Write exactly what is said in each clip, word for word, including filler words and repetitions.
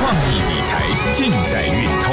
创意理财尽在运通。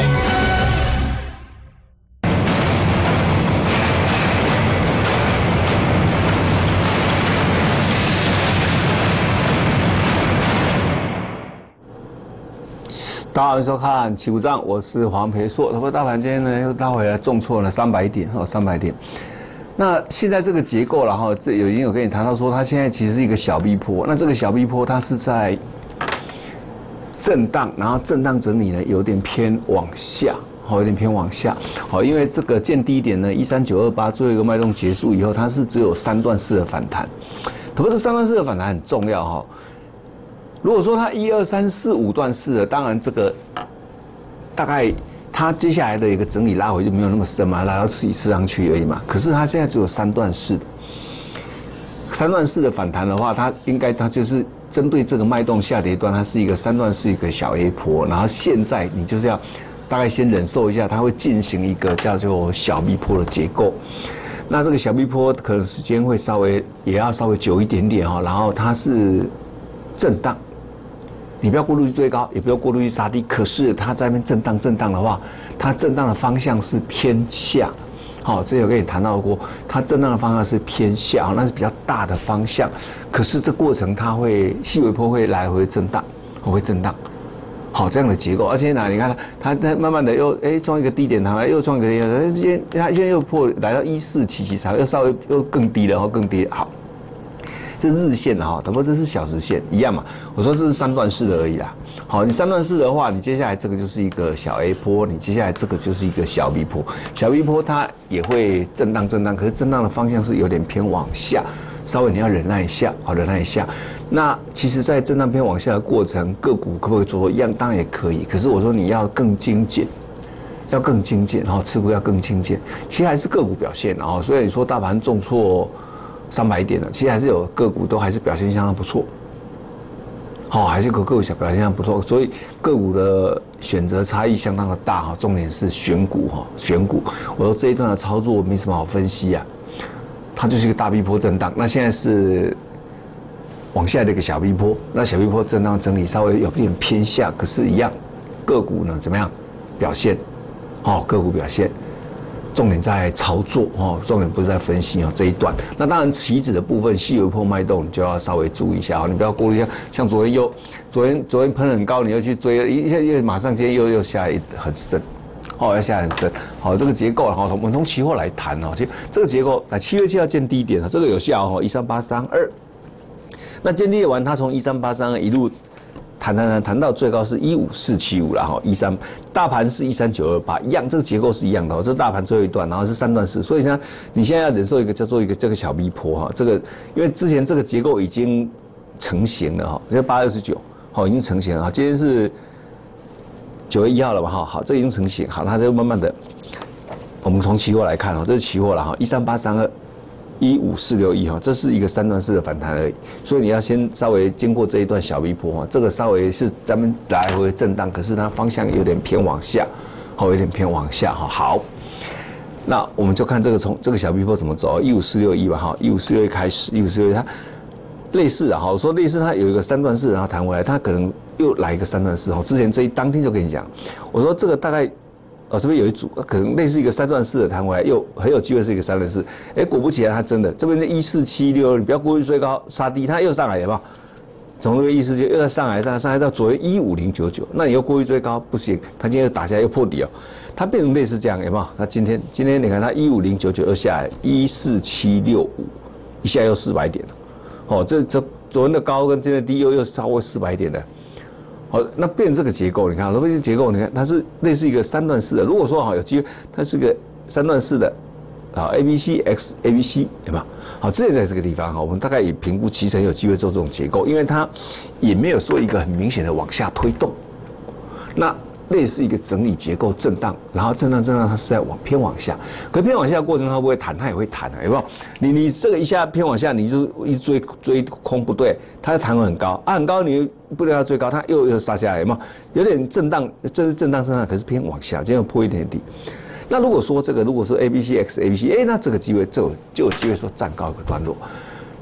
大家好，欢迎收看起股账，我是黄培硕。不过大盘今天呢又拉回来，重挫了三百点哦，三百点。那现在这个结构了哈，这有已经有跟你谈到说，它现在其实是一个小 B 波。那这个小 B 波它是在震荡，然后震荡整理呢有点偏往下，好，有点偏往下。好，因为这个见低点呢一三九二八最后一个脉动结束以后，它是只有三段式的反弹。不过这三段式的反弹很重要哈。如果说它一二三四五段式的，当然这个大概它接下来的一个整理拉回就没有那么深嘛，拉到自己吃上去而已嘛。可是它现在只有三段式的，三段式的反弹的话，它应该它就是针对这个脉动下跌段，它是一个三段式一个小 A 波，然后现在你就是要大概先忍受一下，它会进行一个叫做小 B 波的结构。那这个小 B 波可能时间会稍微也要稍微久一点点哈，然后它是震荡。你不要过度去追高，也不要过度去杀低。可是它在那边震荡震荡的话，它震荡的方向是偏下。好，这有跟你谈到过，它震荡的方向是偏下，那是比较大的方向。可是这过程它会细微波会来回震荡，会震荡。好，这样的结构，而且呢，你看它它慢慢的又哎创一个低点，它又创一个低点，它今天它今天又破来到一四七七三，又稍微又更低了，然后更低。好。这日线哈，不过这是小时线一样嘛。我说这是三段式的而已啦。好，你三段式的话，你接下来这个就是一个小 A 波，你接下来这个就是一个小 B 波。小 B 波它也会震荡震荡，可是震荡的方向是有点偏往下，稍微你要忍耐一下，好，忍耐一下。那其实，在震荡偏往下的过程，个股可不可以做一样？当然也可以。可是我说你要更精简。要更精简，然后持股要更精简。其实还是个股表现，然后所以你说大盘重挫三百点了，其实还是有个股都还是表现相当不错，好，还是有个股小表现相当不错，所以个股的选择差异相当的大哈。重点是选股哈，选股。我说这一段的操作没什么好分析啊，它就是一个大 B 波震荡，那现在是往下的一个小 B 波，那小 B 波震荡整理稍微有点偏下，可是一样个股呢怎么样表现？好，个股表现。重点在操作哦，重点不是在分析哦这一段。那当然，期指的部分细微波脉动，你就要稍微注意一下哦，你不要过度像像昨天又昨天昨天喷很高，你又去追，一下又马上今天又又下来很深，哦，要下来很深。好，这个结构哈，我们从期货来谈哦，其实这个结构来七月七号见低点啊，这个有效哦，一三八三二。那见低完，它从一三八三二一路。谈谈谈谈到最高是一五四七五了哈，一三大盘是一三九二八，一样，这个结构是一样的哦。这大盘最后一段，然后是三段式，所以呢，你现在要忍受一个叫做一个这个小 B 波哈，这个因为之前这个结构已经成型了哈，这八二十九，好，已经成型了哈。今天是九月一号了吧哈，好，这已经成型，好，它就慢慢的，我们从期货来看哈，这是期货了哈，一三八三二。一五四六一哈，这是一个三段式的反弹而已，所以你要先稍微经过这一段小 V 波哈，这个稍微是咱们来回震荡，可是它方向有点偏往下，好，有点偏往下哈。好，那我们就看这个从这个小 V 波怎么走，一五四六一吧哈，一五四六一开始，一五四六一它类似啊哈，我说类似它有一个三段式，然后弹回来，它可能又来一个三段式哈。之前这一当天就跟你讲，我说这个大概。哦，这边有一组，可能类似一个三段式的弹回来，又很有机会是一个三段式。哎，果不其然，它真的这边是一四七六，你不要过去追高杀低，它又上来，有没有？从这边一四七又再上来，上来上来到昨天一五零九九，那你又过去追高不行，它今天又打下来又破底哦，它变成类似这样，有没有？它今天今天你看它一五零九九又下来一四七六五，一下又四百点了。哦，这这昨天的高跟今天的低又又超过四百点了。好，那变这个结构，你看，如果这结构，你看它是类似一个三段式的。如果说好有机会，它是个三段式的，啊 ，A B C X A B C 有没有？好，之前在这个地方哈，我们大概也评估七成有机会做这种结构，因为它也没有说一个很明显的往下推动。那类似一个整理结构震荡，然后震荡震荡，它是在往偏往下。可偏往下的过程，它会不会弹？它也会弹啊，有没有？你你这个一下偏往下，你就一追追空不对，它的弹很高啊，很高你不能要追高，它又又杀下来，有没有？有点震荡，这是震荡震荡，可是偏往下，这样破一点点底。那如果说这个如果是 A B C X A B C， 哎，那这个机会就就有机会说站高一个段落。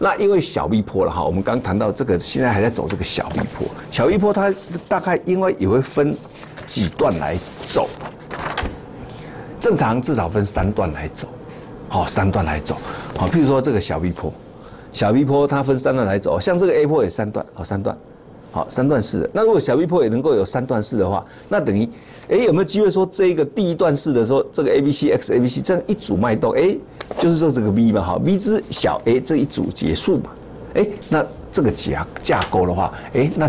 那因为小 V 波了哈，我们刚谈到这个，现在还在走这个小 V 波。小 V 波它大概因为也会分几段来走，正常至少分三段来走，好，三段来走。好，譬如说这个小 V 波，小 V 波它分三段来走，像这个 A 波也三段，好，三段，好，三段式的。那如果小 V 波也能够有三段式的话，那等于，哎，有没有机会说这个第一段式的时候，这个 A B C X A B C 这样一组脉动，哎，就是说这个 V 嘛，好 ，V 之小 a 这一组结束嘛，哎，那这个架架构的话，哎，那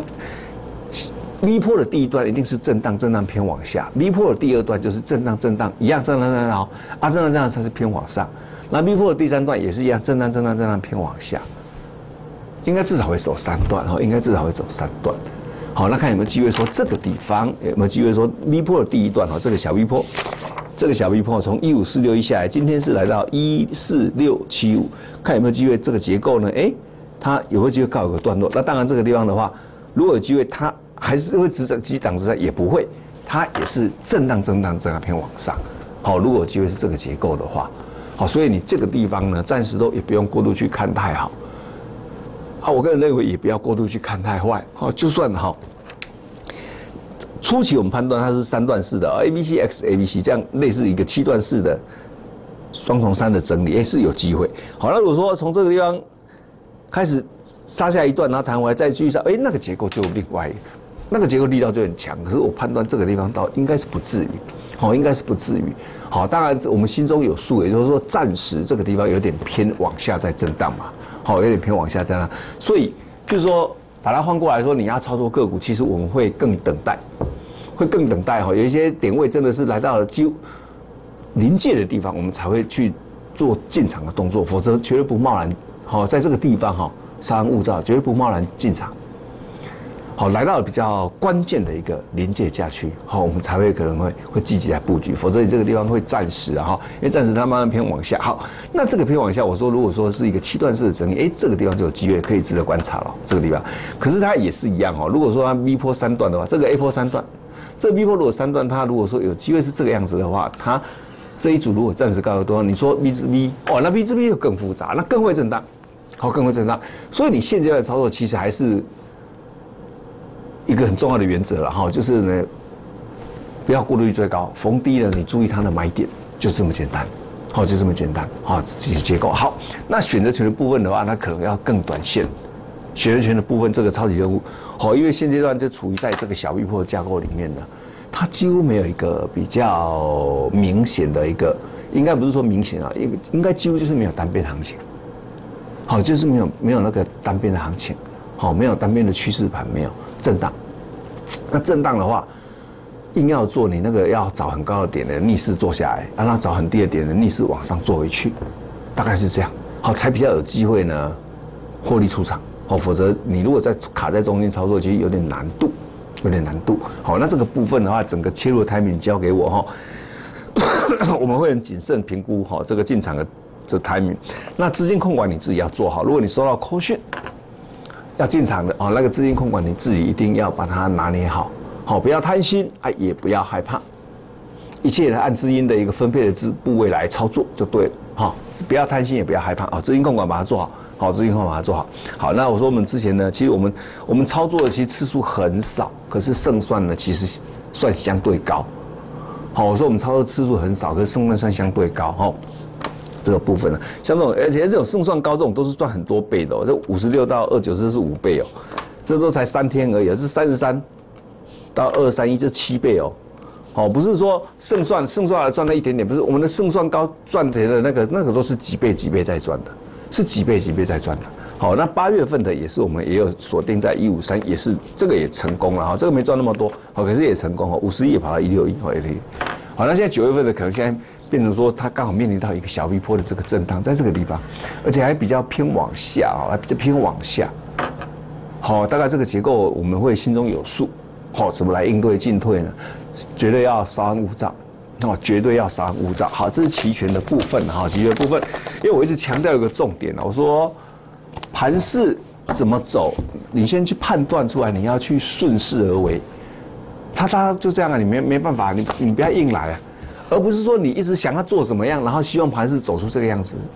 V 波的第一段一定是震荡，震荡偏往下 ；V 波的第二段就是震荡，震荡一样，震荡震荡，啊，震荡震荡它是偏往上。那 V 波的第三段也是一样，震荡震荡震荡偏往下。应该至少会走三段哦，应该至少会走三段。好，那看有没有机会说这个地方有没有机会说 V 波的第一段哦，这个小 V 波，这个小 V 波从一五四六一下来，今天是来到一四六七五，看有没有机会这个结构呢？哎，它有没有机会告有个段落？那当然这个地方的话，如果有机会它还是会直涨急涨直涨，也不会，它也是震荡震荡震荡偏往上。好，如果有机会是这个结构的话，好，所以你这个地方呢，暂时都也不用过度去看太好。啊，我个人认为也不要过度去看太坏。好，就算哈，初期我们判断它是三段式的 A B C X A B C 这样类似一个七段式的双重三的整理，也是有机会。好，那如果说从这个地方开始杀下一段，然后弹回来再继续杀，哎，那个结构就另外一个，那个结构力道就很强。可是我判断这个地方到应该是不至于，好，应该是不至于。好，当然我们心中有数，也就是说暂时这个地方有点偏往下在震荡嘛。好，有点偏往下这样，所以就是说，把它换过来说，你要操作个股，其实我们会更等待，会更等待哈。有一些点位真的是来到了几乎临界的地方，我们才会去做进场的动作，否则绝对不贸然。好，在这个地方哈，稍安勿躁，绝对不贸然进场。好，来到了比较关键的一个临界价区，好，我们才会可能会会积极来布局，否则你这个地方会暂时啊哈，因为暂时它慢慢偏往下。好，那这个偏往下，我说如果说是一个七段式的整理，哎，这个地方就有机会可以值得观察了。这个地方，可是它也是一样哦。如果说它 V 波三段的话，这个 A 波三段，这个 V 波如果三段，它如果说有机会是这个样子的话，它这一组如果暂时高得多，你说 V 之 V， 哦，那 V 之 V 又更复杂，那更会震荡，好，更会震荡。所以你现阶段的操作其实还是一个很重要的原则了哈，就是呢，不要过度去追高，逢低呢，你注意它的买点，就这么简单，好，就这么简单，好，这些结构好。那选择权的部分的话，它可能要更短线，选择权的部分这个超级任务，好，因为现阶段就处于在这个小 V 波架构里面呢，它几乎没有一个比较明显的一个，应该不是说明显啊，应应该几乎就是没有单边行情，好，就是没有没有那个单边的行情。好，没有单边的趋势盘，没有震荡。那震荡的话，硬要做你那个要找很高的点的逆势做下来，让它找很低的点的逆势往上做回去，大概是这样。好，才比较有机会呢获利出场。好，否则你如果在卡在中间操作，其实有点难度，有点难度。好，那这个部分的话，整个切入的 timing 交给我哈，我们会很谨慎评估哈这个进场的这 timing。那资金控管你自己要做好，如果你收到扣讯。要进场的哦，那个资金控管你自己一定要把它拿捏好，好，不要贪心啊，也不要害怕，一切呢按资金的一个分配的资部位来操作就对了，好，不要贪心也不要害怕啊，资金控管把它做好，好，资金控管把它做好，好，那我说我们之前呢，其实我们我们操作的其实次数很少，可是胜算呢其实算相对高，好，我说我们操作次数很少，可是胜算算相对高，哈。这个部分呢，像这种，而且这种胜算高，这种都是赚很多倍的哦。这五十六到二九四是五倍哦，这都才三天而已，这三十三到二三一这七倍哦。好，不是说胜算胜算赚了一点点，不是我们的胜算高赚钱的那个那个都是几倍几倍在赚的，是几倍几倍在赚的。好，那八月份的也是我们也有锁定在一五三，也是这个也成功了哈，这个没赚那么多，好，可是也成功哦，五十亿也跑到一六一，好，一六一。好，那现在九月份的可能现在。变成说，它刚好面临到一个小 V 波的这个震荡，在这个地方，而且还比较偏往下啊，还比较偏往下。好，大概这个结构我们会心中有数。好，怎么来应对进退呢？绝对要稍安勿躁，哦，绝对要稍安勿躁。好，这是期权的部分哈，期权的部分，因为我一直强调一个重点啊，我说盘势怎么走，你先去判断出来，你要去顺势而为。他他就这样啊，你没没办法，你你不要硬来啊。而不是说你一直想要做怎么样，然后希望盘势走出这个样子，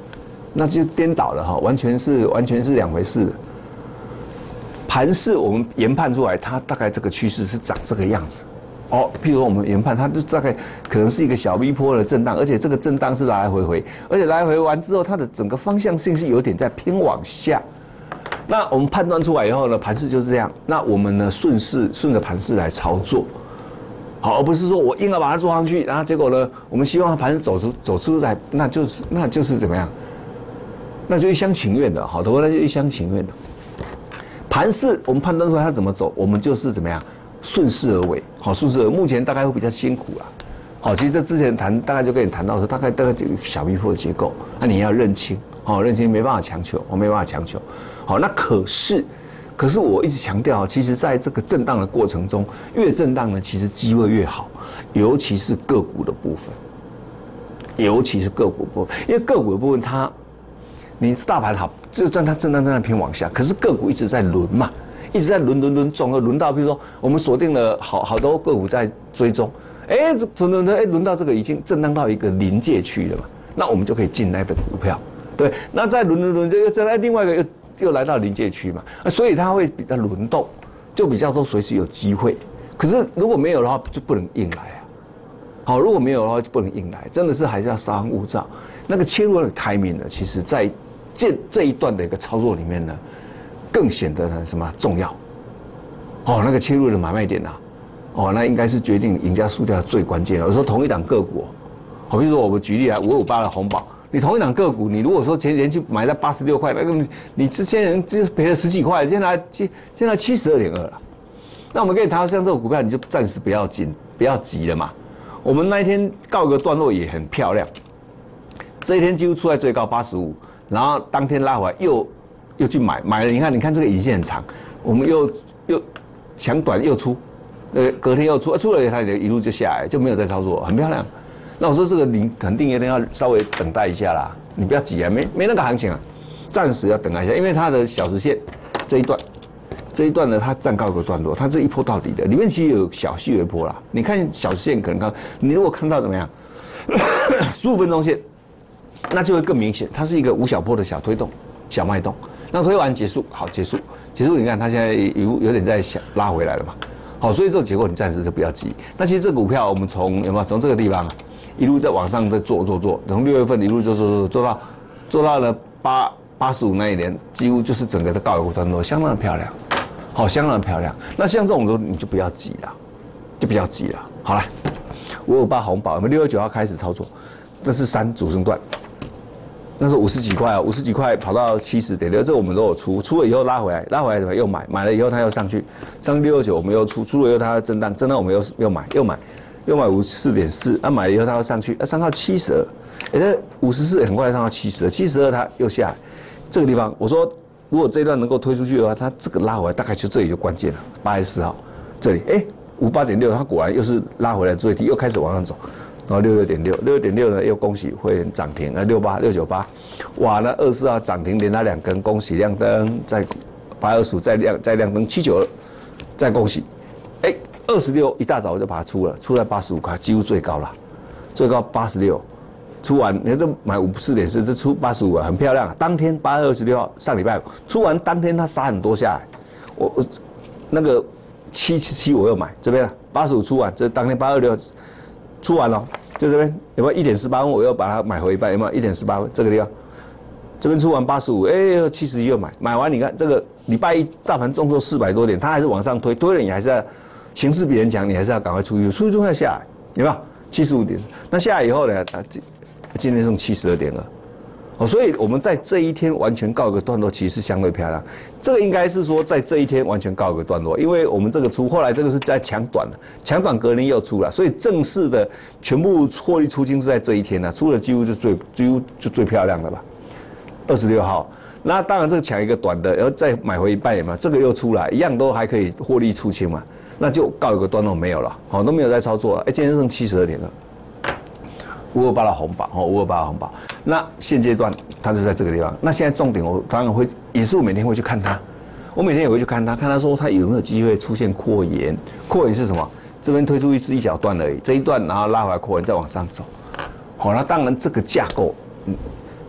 那就颠倒了哈，完全是完全是两回事。盘势我们研判出来，它大概这个趋势是长这个样子。哦，譬如说我们研判，它就大概可能是一个小 V 波的震荡，而且这个震荡是来来回回，而且来回完之后，它的整个方向性是有点在偏往下。那我们判断出来以后呢，盘势就是这样。那我们呢顺势顺着盘势来操作，好，而不是说我硬要把它做上去，然后结果呢，我们希望盘势走出走出来，那就是那就是怎么样？那就一厢情愿的，好的，那就一厢情愿的。盘势我们判断出来它怎么走，我们就是怎么样？顺势而为，好，顺势而为。目前大概会比较辛苦啦，好，其实这之前谈大概就跟你谈到说，大概大概这个小 V 波的结构，那你要认清，好，认清没办法强求，我没办法强求，好，那可是，可是我一直强调，其实在这个震荡的过程中，越震荡呢，其实机会越好，尤其是个股的部分，尤其是个股部分，因为个股的部分它，你大盘好，就算它震荡震荡偏往下，可是个股一直在轮嘛。一直在轮轮轮，总而轮到，比如说我们锁定了好好多个股在追踪，哎，轮轮轮，哎，轮到这个已经震荡到一个临界区了嘛，那我们就可以进那个股票，对，那再轮轮轮就又再另外一个又又来到临界区嘛，所以它会比较轮动，就比较说随时有机会。可是如果没有的话，就不能硬来啊。好，如果没有的话就不能硬来，真的是还是要稍安勿躁。那个切入的timing呢，其实在这这一段的一个操作里面呢。更显得呢什么重要？哦，那个切入的买卖点呐、啊，哦，那应该是决定赢家输掉最关键的。有时候同一档个股，好，比如说我们举例来五二五八的红宝，你同一档个股，你如果说前前去买在八十六块，那个你之前人就是赔了十几块，现在现现在七十二点二了。那我们可以谈到像这种股票，你就暂时不要紧，不要急了嘛。我们那一天告一个段落也很漂亮，这一天几乎出来最高八十五，然后当天拉回来又。又去买买了，你看，你看这个影线很长，我们又又抢短又出，呃，隔天又出，出了它一路就下来，就没有再操作，很漂亮。那我说这个你肯定一定要稍微等待一下啦，你不要急啊，没没那个行情啊，暂时要等待一下，因为它的小时线这一段，这一段呢它暂告一个段落，它这一波到底的，里面其实有小细微波啦，你看小时线可能看，你如果看到怎么样，十五分钟线，那就会更明显，它是一个无小波的小推动、小脉动。那推完结束，好结束，结束你看它现在有有点在想拉回来了嘛，好，所以这个结果你暂时就不要急。那其实这个股票我们从有没有从这个地方一路在往上在做做做，从六月份一路做做做做到做到了八八十五那一年，几乎就是整个的高油段落相当的漂亮，好，相当的漂亮。那像这种时候你就不要急了，就不要急了。好了，五二五八红宝，我们六月九号开始操作，那是三主升段。那是五十几块啊，五十几块跑到七十点六，这我们都有出，出了以后拉回来，拉回来怎么又买，买了以后它又上去，上六二九我们又出，出了以后它震荡，震荡我们又又买，又买，又买五十四点四，那买了以后它又上去，啊上到七十二，哎这五十四很快上到七十二，七十二它又下来，这个地方我说如果这一段能够推出去的话，它这个拉回来大概就这里就关键了，八月四号这里，哎五八点六它果然又是拉回来最低，又开始往上走。然后六六点六，六六点六呢，又恭喜会员涨停，啊六八六九八，哇，那二十四号涨停连拉两根，恭喜亮灯，再八二十五再亮再亮灯七九二，再恭喜，哎，二十六一大早我就把它出了，出来八十五块，几乎最高了，最高八十六，出完你看这买五四点四，这出八十五啊，很漂亮啊，当天八月二十六号上礼拜五出完当天它杀很多下来，我我那个七七七我又买这边了，八十五出完，这当天八二六。出完了，就这边有没有一点四八分？我又把它买回一半，有没有一点四八分？这个地方，这边出完八十五，哎，七十一又买，买完你看这个礼拜一大盘重挫四百多点，它还是往上推，推了你还是要形势比人强，你还是要赶快出去，出去之后要下来，有没有？七十五点，那下来以后呢？啊，今天剩七十二点二。哦，所以我们在这一天完全告一个段落，其实是相对漂亮。这个应该是说在这一天完全告一个段落，因为我们这个出，后来这个是在抢短的，抢短隔天又出了，所以正式的全部获利出清是在这一天呢、啊，出了几乎就最几乎就最漂亮的吧。二十六号，那当然这个抢一个短的，然后再买回一半嘛，这个又出来，一样都还可以获利出清嘛，那就告一个段落没有了，好都没有再操作了。哎，今天剩七十二点了。五二八的红宝，哦，五二八的红宝，那现阶段它就在这个地方。那现在重点，我当然会，也是我每天会去看它，我每天也会去看它，看它说它有没有机会出现扩延。扩延是什么？这边推出一支一小段而已，这一段然后拉回来扩延再往上走。好，那当然这个架构，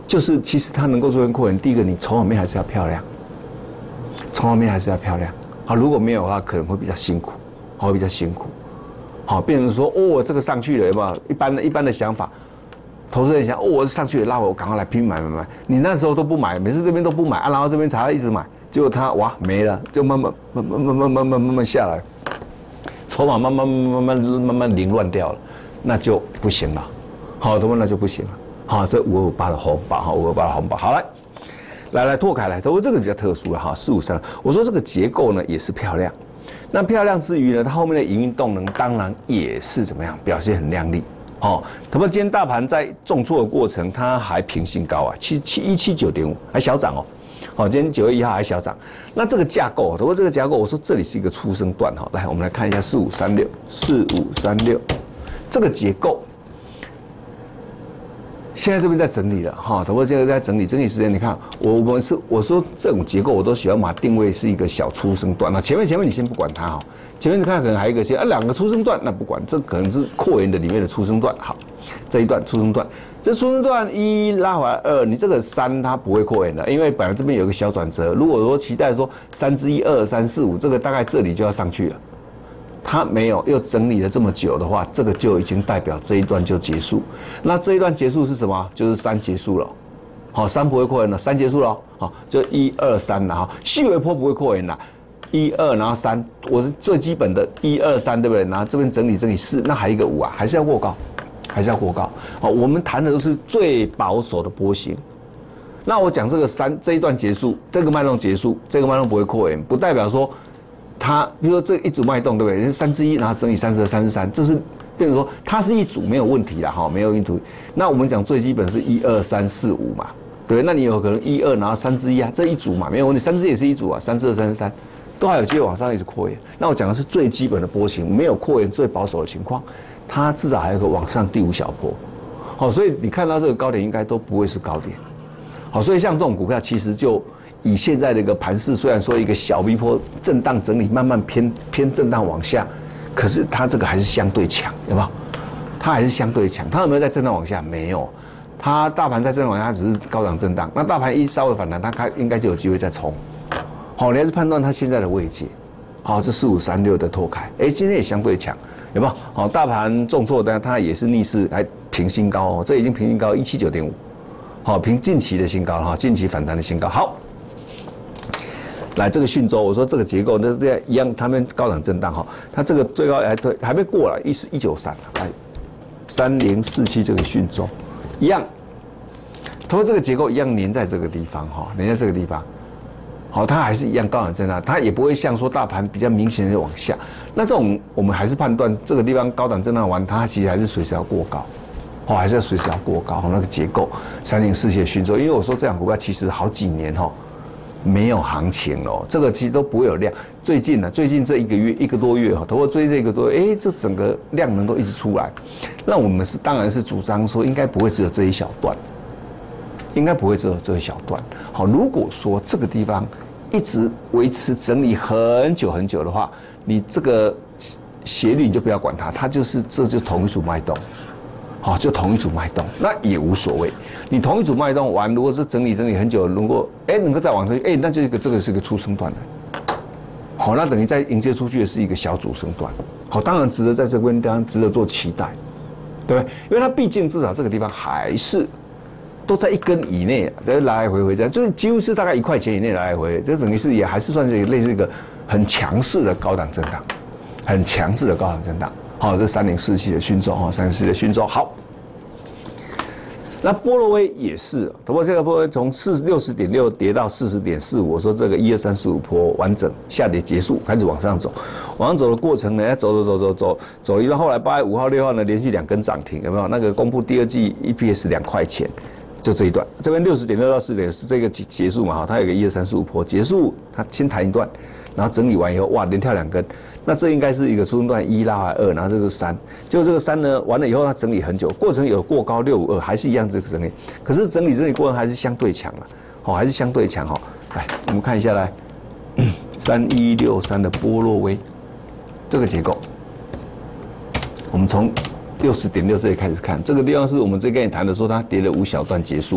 就是其实它能够做成扩元，第一个你筹码面还是要漂亮，筹码面还是要漂亮。好，如果没有的话，可能会比较辛苦，会比较辛苦。好，变成说哦，这个上去了有没有？一般的一般的想法。投资人想，哦，我上去了，拉回，我赶快来拼买买买。你那时候都不买，每次这边都不买啊，然后这边才要一直买，结果它哇没了，就慢慢慢慢慢慢慢慢慢慢下来，筹码慢慢慢慢慢慢凌乱掉了，那就不行了。好，同学们那就不行了。好，这五二五八的红包，哈，五二八的红包，好来，来来拓开来，同学这个比较特殊了哈，四五三，我说这个结构呢也是漂亮，那漂亮之余呢，它后面的营运动能当然也是怎么样，表现很亮丽。好，那么今天大盘在重挫的过程，它还平新高啊，七七一七九点五，还小涨哦。好，今天九月一号还小涨。那这个架构，不过这个架构，我说这里是一个初升段哈。来，我们来看一下四五三六，四五三六，这个结构，现在这边在整理了哈。不过现在在整理，整理时间，你看，我我们是我说这种结构，我都喜欢把它定位是一个小初升段。那前面前面你先不管它哈。前面你看可能还有一个先啊两个初升段，那不管，这可能是扩元的里面的初升段。好，这一段初升段，这初升段一拉回来二，你这个三它不会扩元的，因为本来这边有一个小转折。如果说期待说三之一二三四五，这个大概这里就要上去了，它没有，又整理了这么久的话，这个就已经代表这一段就结束。那这一段结束是什么？就是三结束了。好，三不会扩元了，三结束了。好，就一二三了哈，细微波不会扩元了。一二，然后三，我是最基本的一二三，对不对？然后这边整理整理四，那还有一个五啊，还是要过高，还是要过高。好，我们谈的都是最保守的波形。那我讲这个三这一段结束，这个脉动结束，这个脉动不会扩元，不代表说它，比如说这一组脉动，对不对？是三之一，然后整理三十二、三十三，这是变成说它是一组没有问题啦，哈，没有问题。那我们讲最基本是一二三四五嘛，对不对？那你有可能一二，然后三之一啊，这一组嘛，没有问题，三之一也是一组啊，三之二、三十三。都还有机会往上一直扩元。那我讲的是最基本的波形，没有扩元最保守的情况，它至少还有个往上第五小波。好，所以你看到这个高点应该都不会是高点。好，所以像这种股票，其实就以现在的一个盘势，虽然说一个小 V 波震荡整理，慢慢偏偏震荡往下，可是它这个还是相对强，有没有？它还是相对强。它有没有在震荡往下？没有。它大盘在震荡往下，它只是高档震荡。那大盘一稍微反弹，它开应该就有机会再冲。好，你还是判断它现在的位阶。好，这四五三六的拓开，哎，今天也相对强，有没有？好，大盘重挫，但它也是逆势还平新高哦，这已经平新高一七九点五，好，平近期的新高哈，近期反弹的新高。好，来这个讯州，我说这个结构那这样一样，他们高档震荡哈，它这个最高还对还没过了，一四一九三，来三零四七这个讯州一样，它说这个结构一样粘在这个地方哈，粘在这个地方。好，它还是一样高档震荡，它也不会像说大盘比较明显的往下。那这种我们还是判断这个地方高档震荡完，它其实还是随时要过高，哦，还是要随时要过高。那个结构三零四七的讯州，因为我说这样股票其实好几年哈没有行情了，这个其实都不会有量。最近呢，最近这一个月一个多月哈，包括最近这一个多月，哎，这整个量能都一直出来。那我们是当然是主张说，应该不会只有这一小段。应该不会只有这一小段。好，如果说这个地方一直维持整理很久很久的话，你这个斜率你就不要管它，它就是这就同一组脉动，好，就同一组脉动，那也无所谓。你同一组脉动完，如果是整理整理很久，如果哎能够再往上去，哎，那就一个这个是一个初升段的，好，那等于在迎接出去的是一个小主升段，好，当然值得在这边当然值得做期待，对不对？因为它毕竟至少这个地方还是。都在一根以内，在来来回回这样，就是几乎是大概一块钱以内来来回回，这等于是也还是算是类似一个很强势的高档震荡，很强势的高档震荡。好，这三零四七的讯州哈，三零四七的讯州好。那波罗威也是，不过这个波罗威从四六十点六跌到四十点四五，我说这个一二三四五波完整下跌结束，开始往上走，往上走的过程呢，走走走走走走一段，后来八月五号、六号呢连续两根涨停，有没有？那个公布第二季 E P S 两块钱。就这一段，这边六十点六到四点是这个结结束嘛？哈，它有个一二三四五波结束，它先弹一段，然后整理完以后，哇，连跳两根，那这应该是一个初升段一拉回来二，然后这个三，结果这个三呢完了以后，它整理很久，过程有过高六五二，还是一样这个整理，可是整理整理过程还是相对强了，好，还是相对强哈。来，我们看一下来，三一六三的波洛威这个结构，我们从六十点六这里开始看，这个地方是我们之前跟你谈的，说它跌了五小段结束，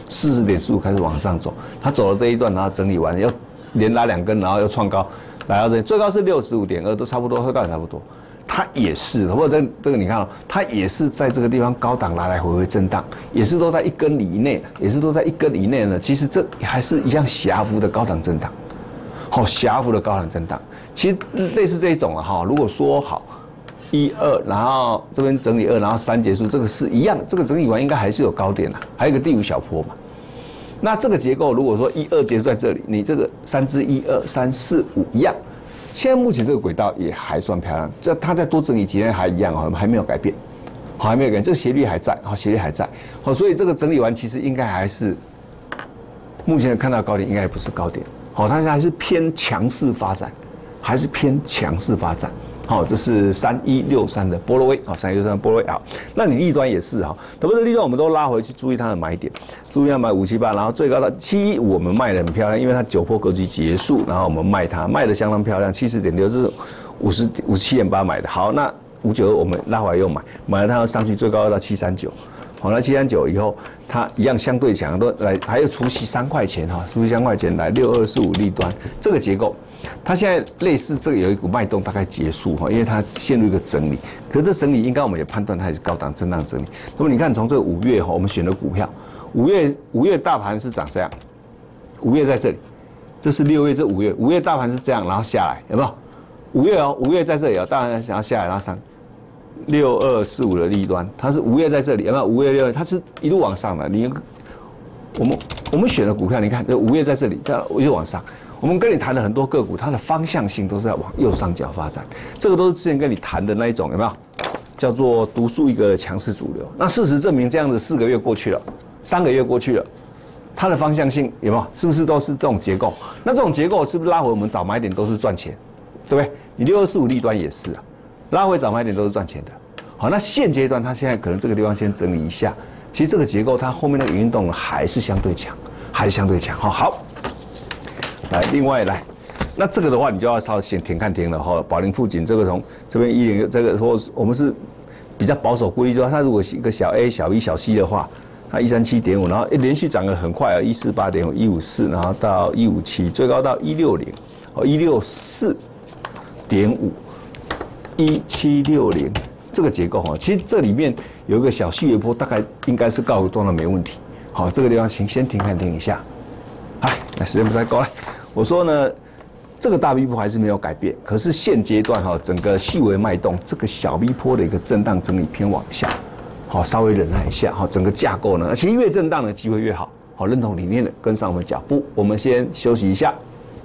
四十点四五开始往上走，它走了这一段，然后整理完，要连拉两根，然后又创高，来到这里，最高是六十五点二，都差不多，喝到也差不多。它也是，或者这这个你看哦，它也是在这个地方高档来来回回震荡，也是都在一根以内，也是都在一根以内呢。其实这还是一样狭幅的高档震荡，好狭幅的高档震荡。其实类似这一种啊哈，如果说好一二，然后这边整理二，然后三结束，这个是一样，这个整理完应该还是有高点啦，还有一个第五小波嘛。那这个结构如果说一二结束在这里，你这个三支一二三四五一样。现在目前这个轨道也还算漂亮，这它在多整理几天还一样哦，还没有改变，好还没有改变，这个斜率还在，好斜率还在，好，所以这个整理完其实应该还是目前看到的高点应该也不是高点，好，它还是偏强势发展，还是偏强势发展。好，这是三一六三的波罗威，好，三一六三波罗威好，那你利端也是哈，特别是利端我们都拉回去注意它的买点，注意要买五七八，然后最高到七一五我们卖的很漂亮，因为它九波格局结束，然后我们卖它卖的相当漂亮，七十点六是五十五七点八买的，好，那五九二我们拉回来又买，买了它上去最高到七三九。好，那七三九以后，它一样相对强，都来还有除息三块钱哈，除息三块钱来六二四五利端这个结构，它现在类似这个有一股脉动大概结束哈，因为它陷入一个整理，可是这整理应该我们也判断它也是高档震荡整理。那么你看从这个五月哈，我们选的股票，五月五月大盘是长这样，五月在这里，这是六月这五月，五月大盘是这样，然后下来有没有？五月哦，五月在这里哦，大盘想要下来，然后上。六二四五的利端，它是五月在这里，有没有？五月六月，它是一路往上的。你我们我们选的股票，你看，这五月在这里，这一路往上。我们跟你谈了很多个股，它的方向性都是在往右上角发展。这个都是之前跟你谈的那一种，有没有？叫做独树一格的强势主流。那事实证明，这样子四个月过去了，三个月过去了，它的方向性有没有？是不是都是这种结构？那这种结构是不是拉回我们早买点都是赚钱，对不对？你六二四五利端也是啊。拉回早买点都是赚钱的，好，那现阶段它现在可能这个地方先整理一下，其实这个结构它后面那个运动还是相对强，还是相对强，好，好，来，另外来，那这个的话你就要稍微先停看停了哈，宝林富锦这个从这边一零这个说我们是比较保守估计，就是它如果是一个小 A 小 B 小 C 的话，它一三七点五，然后连续涨得很快啊，一四八点五一五四，然后到一五七，最高到一六零，哦一六四点五。一七六零这个结构哈，其实这里面有一个小细微波，大概应该是告一段落没问题。好，这个地方请先停看停一下。哎，那时间不太够了。我说呢，这个大 V 波还是没有改变，可是现阶段哈，整个细微脉动，这个小 V 波的一个震荡整理偏往下，好，稍微忍耐一下哈。整个架构呢，其实越震荡的机会越好。好，认同理念的跟上我们脚步，我们先休息一下。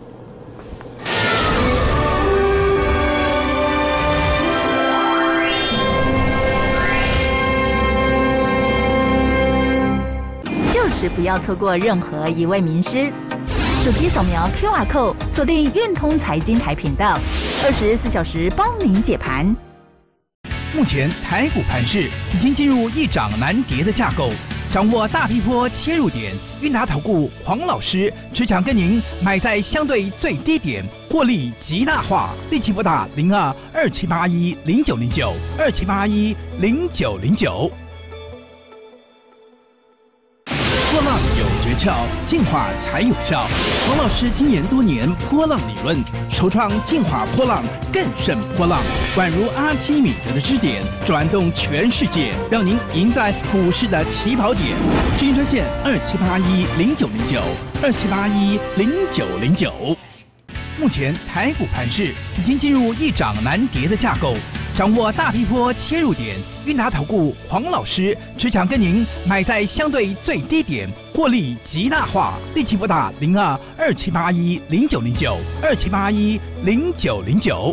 是不要错过任何一位名师。手机扫描 Q R code， 锁定运通财经台频道，二十四小时帮您解盘。 目前台股盘势已经进入一涨难跌的架构，掌握大批波切入点，韵达投顾黄老师持强跟您买在相对最低点，获利极大化。立即拨打零二二七八一零九零九二七八一零九零九。波浪有诀窍，进化才有效。黄老师精研多年波浪理论，首创进化波浪，更胜波浪，宛如阿基米德的支点，转动全世界，让您赢在股市的起跑点。咨询专线二七八一零九零九二七八一零九零九。目前台股盘势已经进入一涨难跌的架构。掌握大批波切入点，韵达投顾黄老师持强跟您买在相对最低点，获利极大化。立即拨打零二二七八一零九零九二七八一零九零九。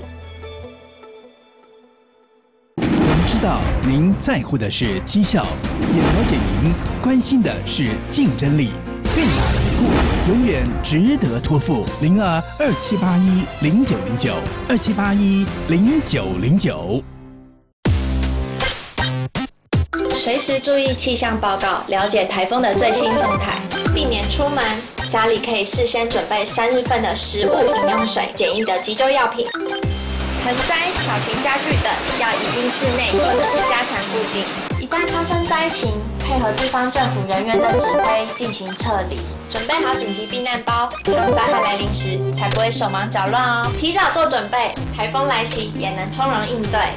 我们知道您在乎的是绩效，也了解您关心的是竞争力。韵达投顾永远值得托付。零二二七八一零九零九二七八一零九零九。 随时注意气象报告，了解台风的最新动态，避免出门。家里可以事先准备三日份的食物、饮用水、简易的急救药品。盆栽、小型家具等要移进室内或者是加强固定。 一旦发生灾情，配合地方政府人员的指挥进行撤离。准备好紧急避难包，当灾害来临时才不会手忙脚乱哦。提早做准备，台风来袭也能从容应对。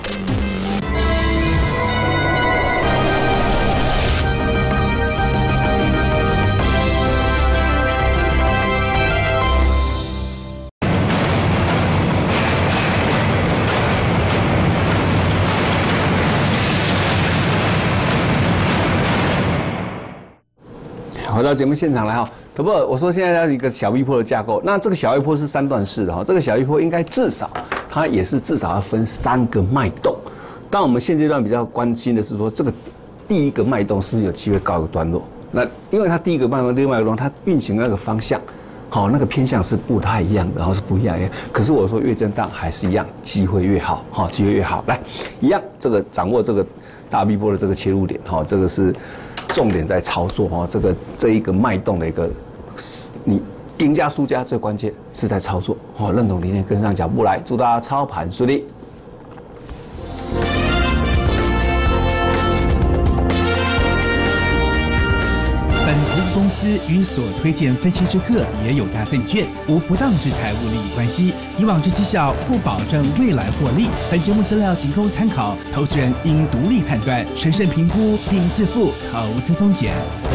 回到节目现场来哈，可不，我说现在要一个小 V 波的架构，那这个小 V 波是三段式的哈，这个小 V 波应该至少它也是至少要分三个脉动。但我们现阶段比较关心的是说，这个第一个脉动是不是有机会告一个段落？那因为它第一个脉动、第二个脉动，它运行的那个方向，好，那个偏向是不太一样的，然后是不一样的。可是我说越震荡还是一样，机会越好，好，机会越好。来，一样，这个掌握这个大 V 波的这个切入点，哈，这个是。重点在操作哦，这个这一个脉动的一个，你赢家输家最关键是在操作哦，认同理念跟上脚步来，祝大家操盘顺利。 本投资公司与所推荐分期之客也有大证券无不当之财务利益关系，以往之绩效不保证未来获利。本节目资料仅供参考，投资人应独立判断、审慎评估并自负投资风险。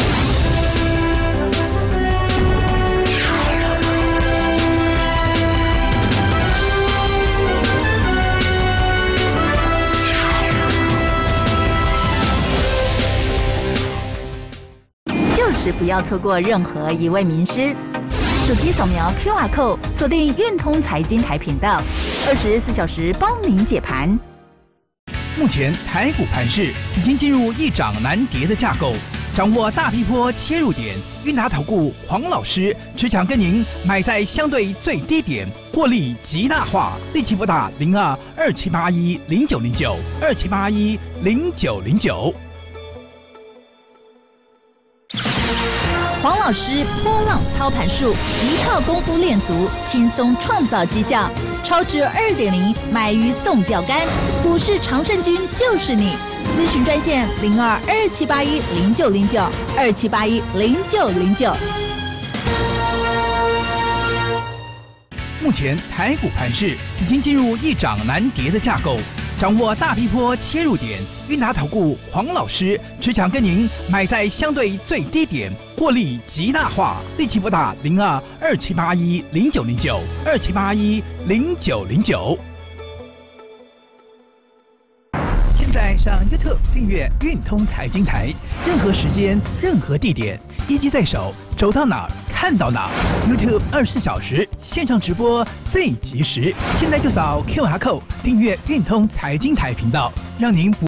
就是不要错过任何一位名师。手机扫描 Q R code， 锁定运通财经台频道，二十四小时帮您解盘。 目前台股盘势已经进入易涨难跌的架构，掌握大批波切入点，韵达投顾黄老师持强跟您买在相对最低点，获利极大化。立即拨打零二二七八一零九零九二七八一零九零九。 黄老师波浪操盘术，一套功夫练足，轻松创造绩效。超值二点零，买鱼送钓竿，股市常胜军就是你。咨询专线零二二七八一零九零九二七八一零九零九。 目前台股盘势已经进入易涨难跌的架构，掌握大批波切入点，韵达投顾黄老师持强跟您买在相对最低点，获利极大化。立即拨打零二二七八一零九零九二七八一零九零九。现在上 YouTube 订阅运通财经台，任何时间、任何地点，一机在手，走到哪儿看到哪儿。YouTube 二十四小时线上直播最及时，现在就扫 Q R code 订阅运通财经台频道，让您不